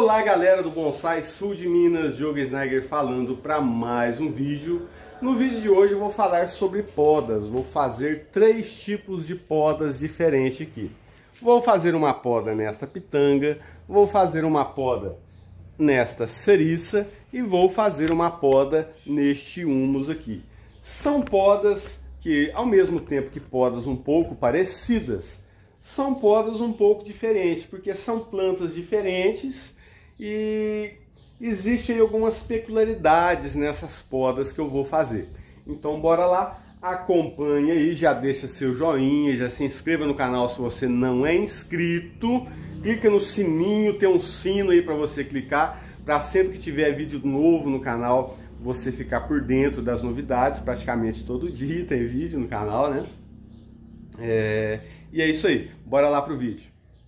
Olá galera do Bonsai Sul de Minas, Diogo Sneiger falando para mais um vídeo. No vídeo de hoje eu vou falar sobre podas, vou fazer 3 tipos de podas diferentes aqui. Vou fazer uma poda nesta pitanga, vou fazer uma poda nesta ceriça e vou fazer uma poda neste humus aqui. São podas que, ao mesmo tempo que podas um pouco parecidas, são podas um pouco diferentes, porque são plantas diferentes e existem algumas peculiaridades nessas podas que eu vou fazer. Então bora lá, acompanhe aí, já deixa seu joinha, já se inscreva no canal se você não é inscrito, clica no sininho, tem um sino aí para você clicar, para sempre que tiver vídeo novo no canal, você ficar por dentro das novidades. Praticamente todo dia tem vídeo no canal, né? E é isso aí, bora lá pro vídeo.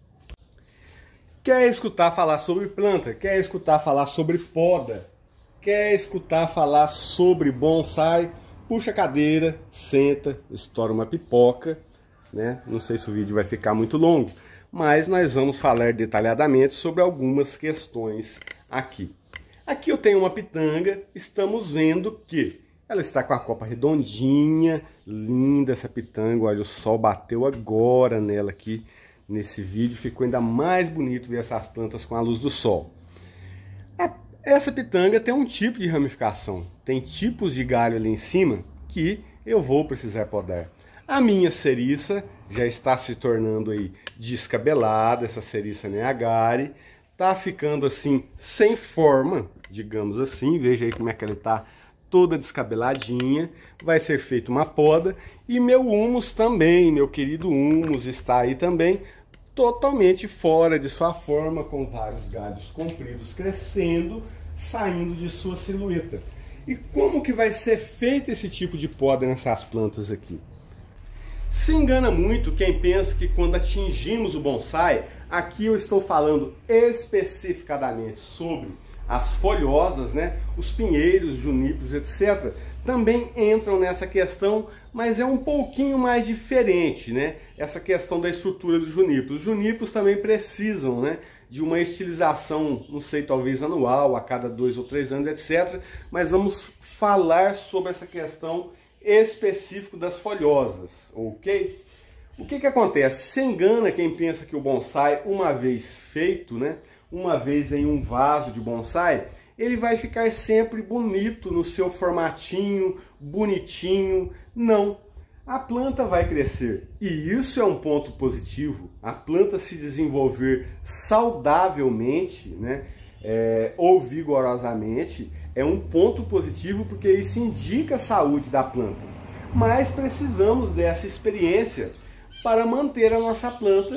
Quer escutar falar sobre planta? Quer escutar falar sobre poda? Quer escutar falar sobre bonsai? Puxa a cadeira, senta, estoura uma pipoca, né? Não sei se o vídeo vai ficar muito longo, mas nós vamos falar detalhadamente sobre algumas questões aqui. Aqui eu tenho uma pitanga, estamos vendo que ela está com a copa redondinha, linda essa pitanga. Olha, o sol bateu agora nela aqui nesse vídeo, ficou ainda mais bonito ver essas plantas com a luz do sol. Essa pitanga tem um tipo de ramificação, tem tipos de galho ali em cima que eu vou precisar podar. A minha ceriça já está se tornando aí descabelada, essa ceriça Neagari, tá ficando assim sem forma, digamos assim. Veja aí como é que ela está toda descabeladinha. Vai ser feita uma poda e meu humus também, meu querido humus, está aí também totalmente fora de sua forma, com vários galhos compridos crescendo, saindo de sua silhueta. E como que vai ser feito esse tipo de poda nessas plantas aqui? Se engana muito quem pensa que quando atingimos o bonsai, aqui eu estou falando especificadamente sobre as folhosas, né? Os pinheiros, juníperos, etc. também entram nessa questão, mas é um pouquinho mais diferente, né? Essa questão da estrutura dos juníperos. Os juníperos também precisam, né, de uma estilização, não sei, talvez anual, a cada 2 ou 3 anos, etc. Mas vamos falar sobre essa questão específica das folhosas, ok? O que acontece? Se engana quem pensa que o bonsai, uma vez feito, né, uma vez em um vaso de bonsai, ele vai ficar sempre bonito no seu formatinho, bonitinho. Não, a planta vai crescer e isso é um ponto positivo. A planta se desenvolver saudavelmente, né, ou vigorosamente, é um ponto positivo, porque isso indica a saúde da planta. Mas precisamos dessa experiência para manter a nossa planta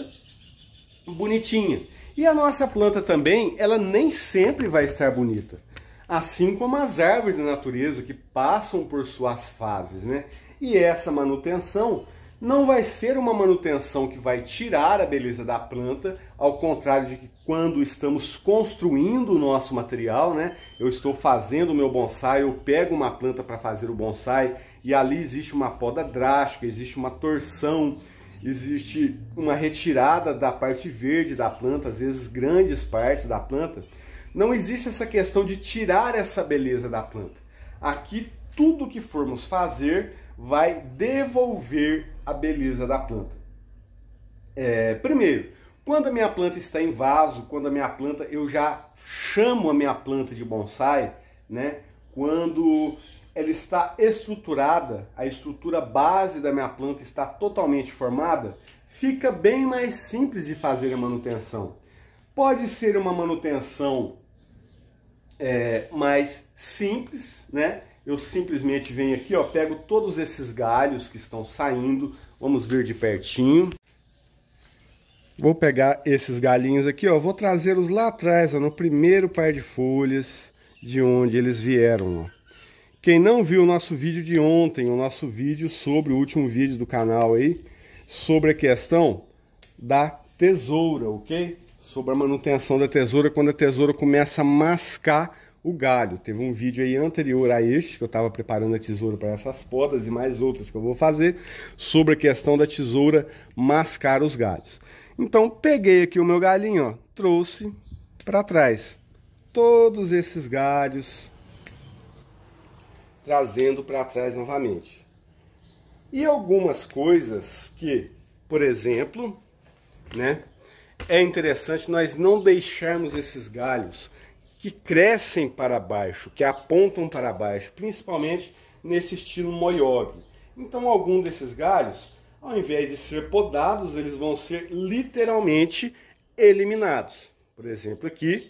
bonitinha. E a nossa planta também, ela nem sempre vai estar bonita. Assim como as árvores da natureza que passam por suas fases, né? E essa manutenção não vai ser uma manutenção que vai tirar a beleza da planta, ao contrário de que quando estamos construindo o nosso material, né? Eu estou fazendo o meu bonsai, eu pego uma planta para fazer o bonsai e ali existe uma poda drástica, existe uma torção, existe uma retirada da parte verde da planta, às vezes grandes partes da planta. Não existe essa questão de tirar essa beleza da planta. Aqui tudo que formos fazer vai devolver a beleza da planta. Primeiro, quando a minha planta está em vaso, quando a minha planta, eu já chamo a minha planta de bonsai, né? Quando ela está estruturada, a estrutura base da minha planta está totalmente formada, fica bem mais simples de fazer a manutenção. Pode ser uma manutenção mais simples, né? Eu simplesmente venho aqui, ó, pego todos esses galhos que estão saindo, vamos ver de pertinho. Vou pegar esses galhinhos aqui, ó, vou trazê-los lá atrás, ó, no primeiro par de folhas de onde eles vieram, ó. Quem não viu o nosso vídeo de ontem, o nosso vídeo sobre o último vídeo do canal aí, sobre a questão da tesoura, ok? Sobre a manutenção da tesoura, quando a tesoura começa a mascar o galho. Teve um vídeo aí anterior a este, que eu estava preparando a tesoura para essas podas e mais outras que eu vou fazer, sobre a questão da tesoura mascar os galhos. Então peguei aqui o meu galinho, ó, trouxe, para trás. Todos esses galhos trazendo para trás novamente. E algumas coisas que, por exemplo, né, é interessante nós não deixarmos esses galhos que crescem para baixo, que apontam para baixo, principalmente nesse estilo Moyogi. Então, algum desses galhos, ao invés de ser podados, eles vão ser literalmente eliminados. Por exemplo, aqui,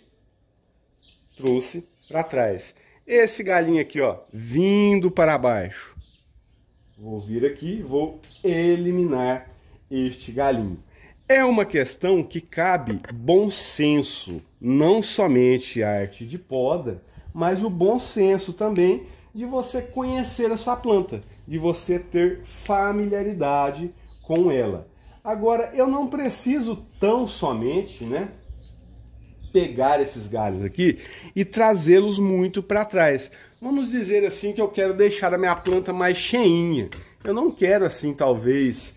trouxe para trás. Esse galinho aqui, ó, vindo para baixo. Vou vir aqui, vou eliminar este galinho. É uma questão que cabe bom senso, não somente a arte de poda, mas o bom senso também de você conhecer a sua planta, de você ter familiaridade com ela. Agora, eu não preciso tão somente, né, pegar esses galhos aqui e trazê-los muito para trás. Vamos dizer assim que eu quero deixar a minha planta mais cheinha. Eu não quero assim, talvez,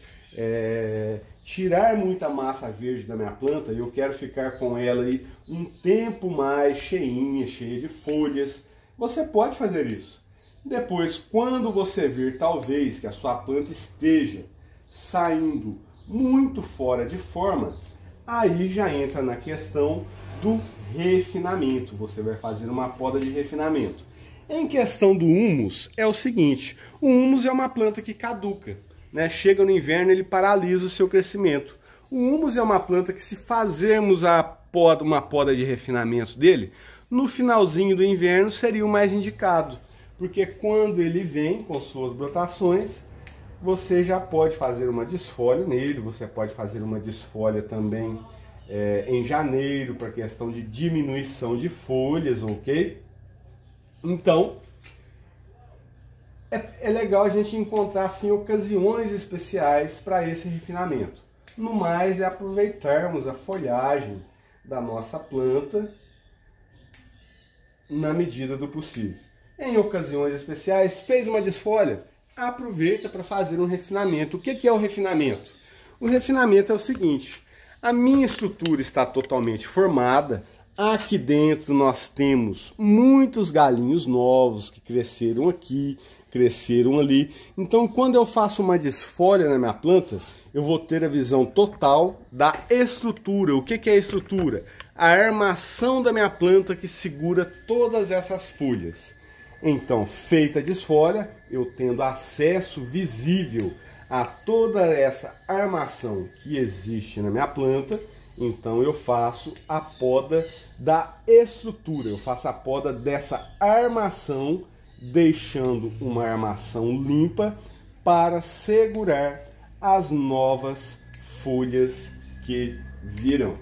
tirar muita massa verde da minha planta, e eu quero ficar com ela aí um tempo mais cheinha, cheia de folhas. Você pode fazer isso. Depois, quando você ver talvez que a sua planta esteja saindo muito fora de forma, aí já entra na questão do refinamento. Você vai fazer uma poda de refinamento. Em questão do humus, é o seguinte: o humus é uma planta que caduca, né? Chega no inverno, ele paralisa o seu crescimento. O humus é uma planta que, se fazermos uma poda de refinamento dele, no finalzinho do inverno seria o mais indicado, porque quando ele vem com suas brotações, você já pode fazer uma desfolha nele, você pode fazer uma desfolha também em janeiro, para questão de diminuição de folhas, ok? Então, é legal a gente encontrar assim, ocasiões especiais para esse refinamento. No mais, é aproveitarmos a folhagem da nossa planta na medida do possível. Em ocasiões especiais, fez uma desfolha, aproveita para fazer um refinamento. O que é o refinamento? O refinamento é o seguinte: a minha estrutura está totalmente formada. Aqui dentro nós temos muitos galinhos novos que cresceram aqui, cresceram ali. Então, quando eu faço uma desfolha na minha planta, eu vou ter a visão total da estrutura. O que é a estrutura? A armação da minha planta que segura todas essas folhas. Então, feita a desfolha, eu tendo acesso visível a toda essa armação que existe na minha planta. Então eu faço a poda da estrutura, eu faço a poda dessa armação, deixando uma armação limpa para segurar as novas folhas que virão.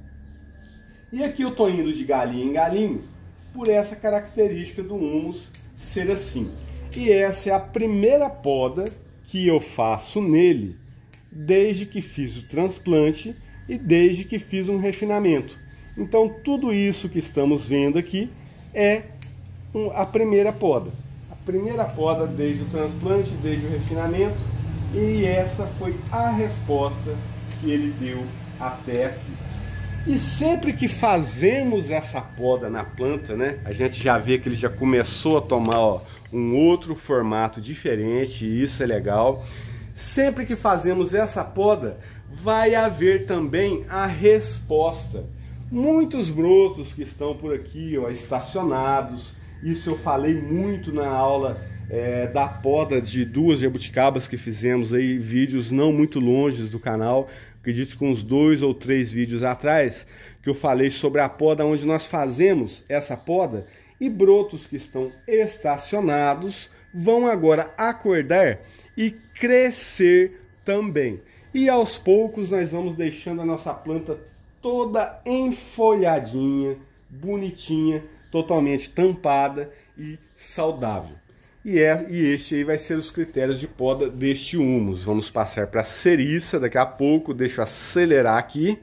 E aqui eu estou indo de galinho em galinho por essa característica do humus ser assim. E essa é a primeira poda que eu faço nele desde que fiz o transplante e desde que fiz um refinamento. Então tudo isso que estamos vendo aqui é a primeira poda. A primeira poda desde o transplante, desde o refinamento, e essa foi a resposta que ele deu até aqui. E sempre que fazemos essa poda na planta, né, a gente já vê que ele já começou a tomar, ó, um outro formato diferente, e isso é legal. Sempre que fazemos essa poda, vai haver também a resposta. Muitos brotos que estão por aqui, ó, estacionados, isso eu falei muito na aula da poda de 2 jabuticabas que fizemos aí, vídeos não muito longe do canal, acredito que uns 2 ou 3 vídeos atrás, que eu falei sobre a poda onde nós fazemos essa poda, e brotos que estão estacionados vão agora acordar e crescer também. E aos poucos nós vamos deixando a nossa planta toda enfolhadinha, bonitinha, totalmente tampada e saudável. E este aí vai ser os critérios de poda deste humus. Vamos passar para a ceriça daqui a pouco. Deixa eu acelerar aqui.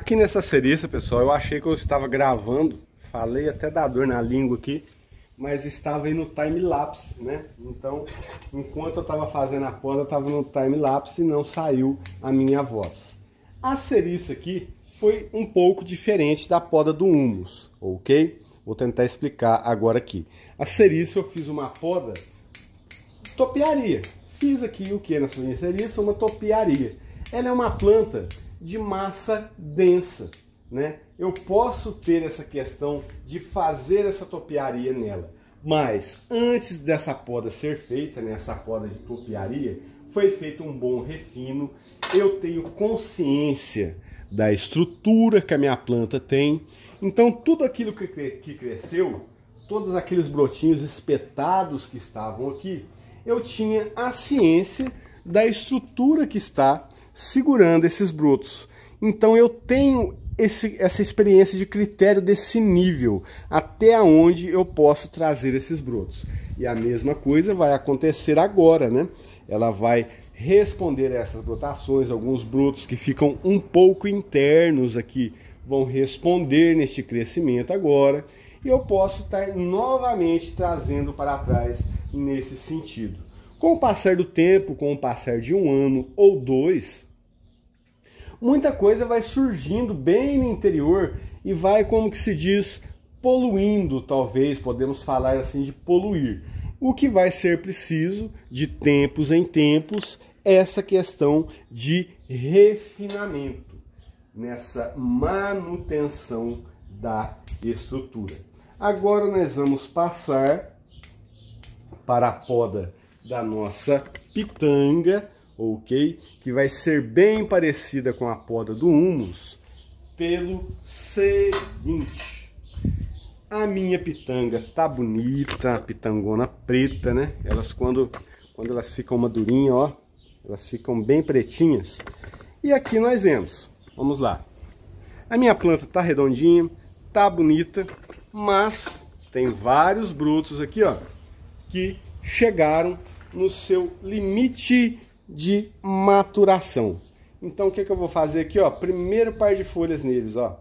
Aqui nessa cereça, pessoal, eu achei que eu estava gravando, falei até da dor na língua aqui, mas estava aí no time-lapse, né? Então, enquanto eu estava fazendo a poda, eu estava no time-lapse e não saiu a minha voz. A cereça aqui foi um pouco diferente da poda do humus, ok? Vou tentar explicar agora aqui. A cereça eu fiz uma poda topiaria. Fiz aqui o que nessa minha cereça? Uma topiaria. Ela é uma planta de massa densa, né? Eu posso ter essa questão de fazer essa topiaria nela, mas antes dessa poda ser feita, nessa poda de topiaria, foi feito um bom refino. Eu tenho consciência da estrutura que a minha planta tem, então tudo aquilo que cresceu, todos aqueles brotinhos espetados que estavam aqui, eu tinha a ciência da estrutura que está segurando esses brotos. Então eu tenho essa experiência de critério desse nível, até onde eu posso trazer esses brotos. E a mesma coisa vai acontecer agora, né? Ela vai responder a essas brotações, alguns brotos que ficam um pouco internos aqui vão responder neste crescimento agora, e eu posso estar novamente trazendo para trás nesse sentido. Com o passar do tempo, com o passar de 1 ano ou 2, muita coisa vai surgindo bem no interior e vai, como que se diz, poluindo, talvez, podemos falar assim de poluir. O que vai ser preciso, de tempos em tempos, essa questão de refinamento, nessa manutenção da estrutura. Agora nós vamos passar para a poda da nossa pitanga, ok? Que vai ser bem parecida com a poda do humus, pelo seguinte. A minha pitanga tá bonita, a pitangona preta, né? Elas quando elas ficam madurinhas, ó, elas ficam bem pretinhas. E aqui nós vemos, vamos lá. A minha planta tá redondinha, tá bonita, mas tem vários brotos aqui, ó, que chegaram no seu limite de maturação. Então o que eu vou fazer aqui, ó? Primeiro par de folhas neles, ó.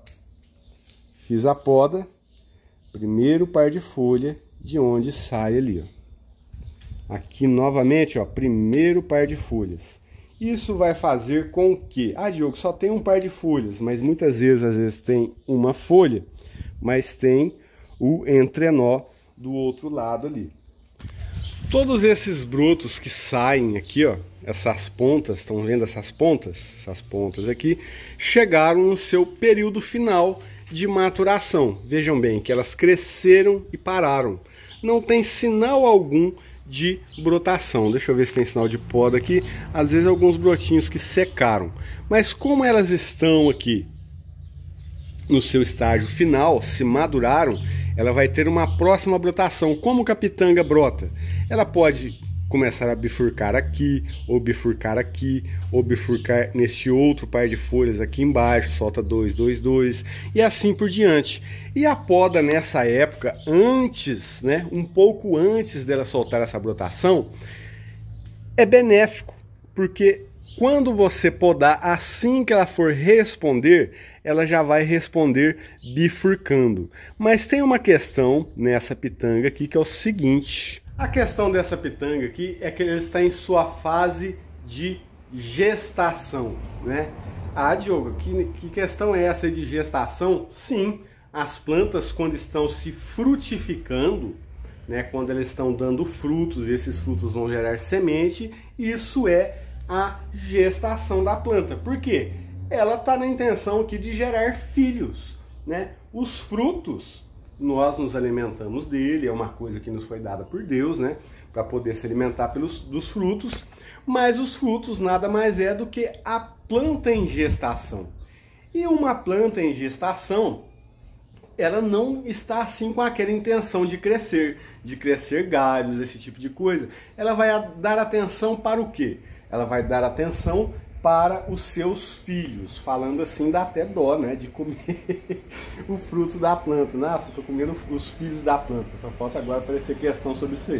Fiz a poda, primeiro par de folha de onde sai ali, ó. Aqui novamente, ó, primeiro par de folhas. Isso vai fazer com que, Diogo, só tem um par de folhas, mas muitas vezes, às vezes tem uma folha, mas tem o entrenó do outro lado ali. Todos esses brotos que saem aqui, ó, essas pontas, estão vendo essas pontas? Essas pontas aqui chegaram no seu período final de maturação. Vejam bem que elas cresceram e pararam. Não tem sinal algum de brotação. Deixa eu ver se tem sinal de poda aqui. Às vezes alguns brotinhos que secaram. Mas como elas estão aqui no seu estágio final, se maduraram, ela vai ter uma próxima brotação. Como que a pitanga brota? Ela pode começar a bifurcar aqui, ou bifurcar neste outro par de folhas aqui embaixo, solta 2, 2, 2, e assim por diante. E a poda nessa época, antes, né, um pouco antes dela soltar essa brotação, é benéfico, porque quando você podar, assim que ela for responder, ela já vai responder bifurcando. Mas tem uma questão nessa pitanga aqui que é o seguinte. A questão dessa pitanga aqui é que ela está em sua fase de gestação, né? Diogo, que questão é essa de gestação? Sim, as plantas quando estão se frutificando, né, quando elas estão dando frutos, e esses frutos vão gerar semente, isso é a gestação da planta. Por quê? Ela está na intenção aqui de gerar filhos, né? Os frutos, nós nos alimentamos dele, é uma coisa que nos foi dada por Deus, né? Para poder se alimentar dos frutos, mas os frutos nada mais é do que a planta em gestação. E uma planta em gestação, ela não está assim com aquela intenção de crescer galhos, esse tipo de coisa. Ela vai dar atenção para o quê? Ela vai dar atenção para os seus filhos, falando assim dá até dó, né, de comer o fruto da planta. Nossa, eu tô comendo os filhos da planta, só falta agora aparecer questão sobre isso aí.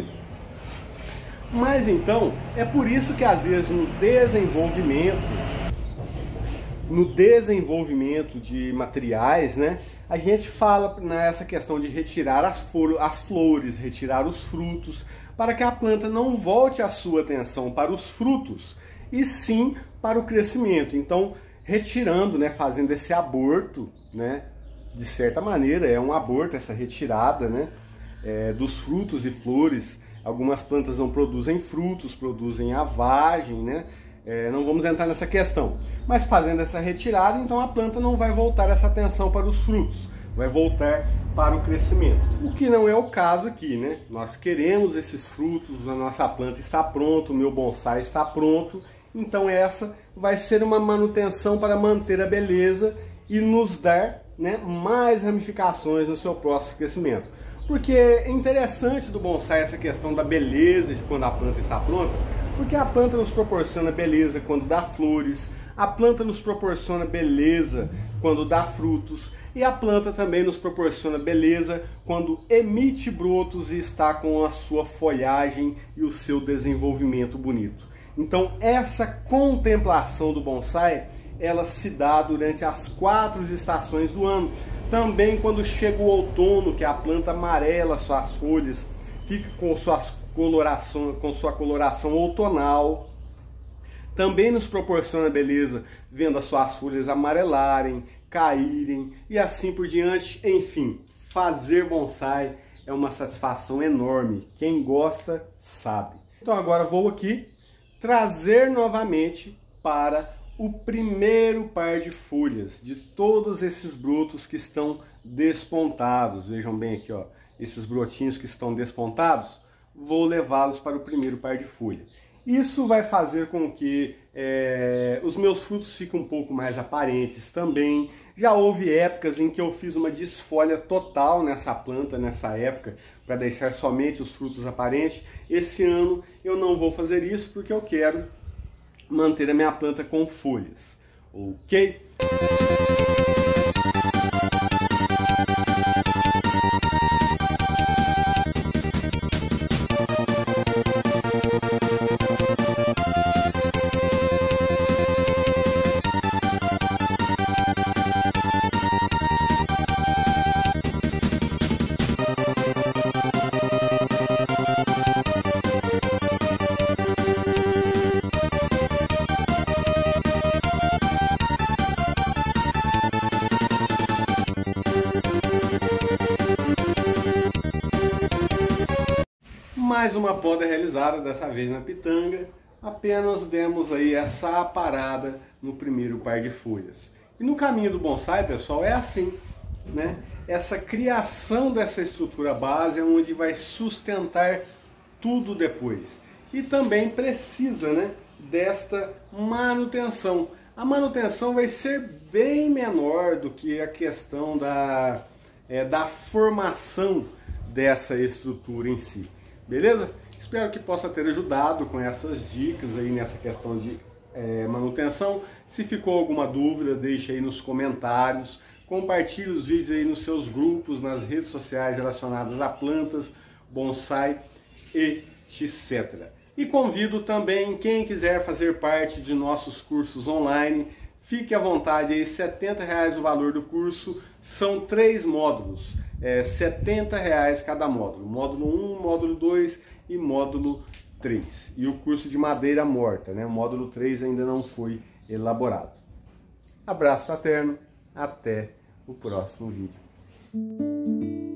Mas então, é por isso que às vezes no desenvolvimento no desenvolvimento de materiais, né, a gente fala nessa questão de retirar as flores, retirar os frutos, para que a planta não volte a sua atenção para os frutos, e sim para o crescimento. Então, retirando, né, fazendo esse aborto, né, de certa maneira é um aborto essa retirada, né, dos frutos e flores. Algumas plantas não produzem frutos, produzem a vagem, né? Não vamos entrar nessa questão. Mas fazendo essa retirada, então a planta não vai voltar essa atenção para os frutos, vai voltar para o crescimento. O que não é o caso aqui, né? Nós queremos esses frutos, a nossa planta está pronta, o meu bonsai está pronto. Então essa vai ser uma manutenção para manter a beleza e nos dar, né, mais ramificações no seu próximo crescimento. Porque é interessante do bonsai essa questão da beleza de quando a planta está pronta, porque a planta nos proporciona beleza quando dá flores, a planta nos proporciona beleza quando dá frutos, e a planta também nos proporciona beleza quando emite brotos e está com a sua folhagem e o seu desenvolvimento bonito. Então essa contemplação do bonsai, ela se dá durante as 4 estações do ano. Também quando chega o outono, que a planta amarela suas folhas, fica com sua coloração outonal. Também nos proporciona beleza vendo as suas folhas amarelarem, caírem e assim por diante. Enfim, fazer bonsai é uma satisfação enorme. Quem gosta sabe. Então agora vou aqui trazer novamente para o primeiro par de folhas de todos esses brotos que estão despontados. Vejam bem aqui, ó, esses brotinhos que estão despontados, vou levá-los para o primeiro par de folha. Isso vai fazer com que os meus frutos fiquem um pouco mais aparentes também. Já houve épocas em que eu fiz uma desfolha total nessa planta, nessa época, para deixar somente os frutos aparentes. Esse ano eu não vou fazer isso porque eu quero manter a minha planta com folhas, ok? Mais uma poda realizada, dessa vez na pitanga. Apenas demos aí essa parada no primeiro par de folhas. E no caminho do bonsai, pessoal, é assim, né? Essa criação dessa estrutura base é onde vai sustentar tudo depois. E também precisa, né, desta manutenção. A manutenção vai ser bem menor do que a questão da formação dessa estrutura em si. Beleza? Espero que possa ter ajudado com essas dicas aí nessa questão de manutenção. Se ficou alguma dúvida, deixe aí nos comentários. Compartilhe os vídeos aí nos seus grupos, nas redes sociais relacionadas a plantas, bonsai, etc. E convido também quem quiser fazer parte de nossos cursos online, fique à vontade aí, R$ 70 o valor do curso, são 3 módulos, R$ 70 cada módulo, módulo 1, módulo 2 e módulo 3. E o curso de madeira morta, né? O módulo 3 ainda não foi elaborado. Abraço fraterno, até o próximo vídeo.